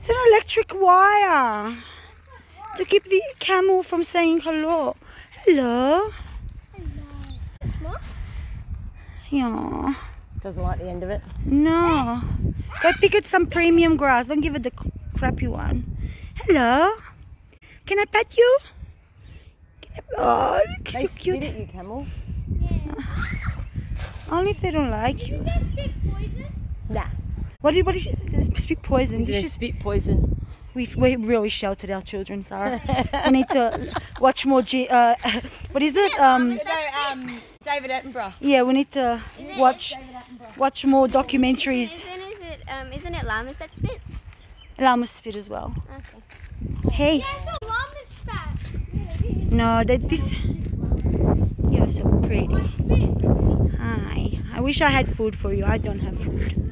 It's an electric wire to keep the camel from saying hello. Hello. Hello. Yeah. Doesn't like the end of it. No. Go pick it some premium grass. Don't give it the crappy one. Hello. Can I pet you? Oh, look, They so cute. spit at you, camels. Yeah. Only if they don't like you. Isn't that spit poison? Nah. What is spit poison? Is it spit poison? We really sheltered our children, Sarah. We need to watch more what is it? David Attenborough. Yeah, we need to watch more documentaries. Isn't it llamas that spit? Llama spit as well. Okay. Hey. Yeah, I thought llamas spat. No, this. You're so pretty. Spit. Hi. I wish I had food for you. I don't have food.